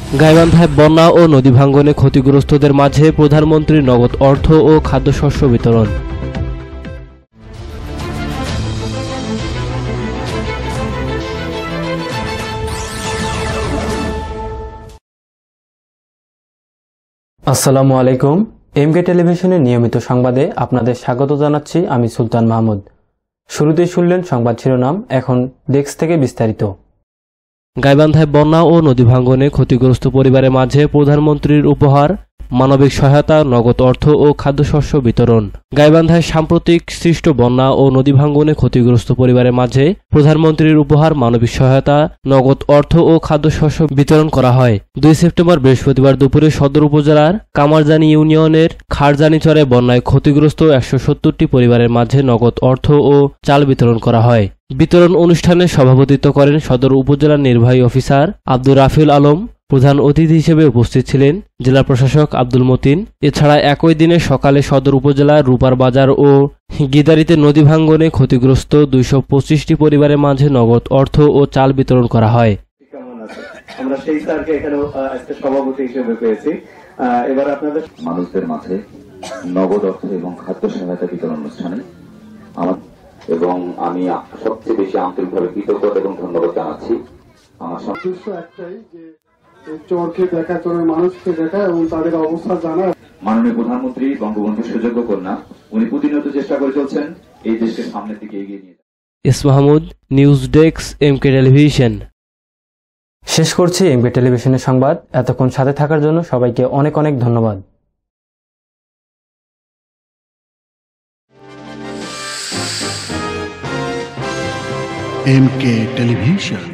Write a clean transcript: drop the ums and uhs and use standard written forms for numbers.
গাইবান্ধায় বন্যা ও নদী ভাঙ্গনে ক্ষতিগ্রস্তদের মাঝে প্রধানমন্ত্রীর নগদ অর্থ ও খাদ্যশস্য বিতরণ। আসসালামু আলাইকুম। এমকে টেলিভিশনের নিয়মিত সংবাদে আপনাদের স্বাগত জানাচ্ছি আমি সুলতান মাহমুদ। শুরুতেই শুনলেন সংবাদ শিরোনাম, এখন ডেস্ক থেকে বিস্তারিত। গাইবান্ধায় বন্যা ও নদী ভাঙ্গনে ক্ষতিগ্রস্ত পরিবারের মাঝে প্রধানমন্ত্রীর উপহার, মানবিক সহায়তা, নগদ অর্থ ও খাদ্যশস্য বিতরণ। গাইবান্ধায় সাম্প্রতিক সৃষ্ট বন্যা ও নদী ভাঙ্গনে ক্ষতিগ্রস্ত পরিবারের মাঝে প্রধানমন্ত্রীর উপহার, মানবিক সহায়তা, নগদ অর্থ ও খাদ্যশস্য বিতরণ করা হয়। 2 সেপ্টেম্বর বৃহস্পতিবার দুপুরে সদর উপজেলার কামারজানি ইউনিয়নের খারজানিচরে বন্যায় ক্ষতিগ্রস্ত 170টি পরিবারের মাঝে নগদ অর্থ ও চাল বিতরণ করা হয়। বিতরণ অনুষ্ঠানে সভাপতিত্ব করেন সদর উপজেলার নির্বাহী অফিসার আব্দুর রাফিউল আলম। প্রধান অতিথি হিসেবে উপস্থিত ছিলেন জেলা প্রশাসক আব্দুল মতিন। এছাড়া একই দিনে সকালে সদর উপজেলার রূপার বাজার ও গিদারিতে নদী ভাঙ্গনে ক্ষতিগ্রস্ত 225টি পরিবারের মাঝে নগদ অর্থ ও চাল বিতরণ করা হয়। আমরা সেই স্যারকে এখানে আজকে সভাপতি হিসেবে পেয়েছি। এবার আপনাদের মানুষদের মাঝে নগদ অর্থ এবং খাদ্য সহায়তা বিতরণ অনুষ্ঠানে এবং আমি সবচেয়ে বেশি আন্তরিকভাবে কৃতজ্ঞতা এবং ধন্যবাদ জানাচ্ছি। আমার উদ্দেশ্য একটাই যে চরকে দেখা, চরের মানুষকে দেখা এবং তাদের অবস্থা জানা। মাননীয় প্রধানমন্ত্রী বঙ্গবন্ধু সুযোগ্য কন্যা, উনি প্রতিনিয়ত চেষ্টা করে চলছেন এই দেশকে সামনের দিকে এগিয়ে নিয়ে। S Mahmud, news desk, MK television. শেষ করছি এমকে টেলিভিশনের সংবাদ। এতক্ষণ সাথে থাকার জন্য সবাইকে অনেক অনেক ধন্যবাদ। MK television.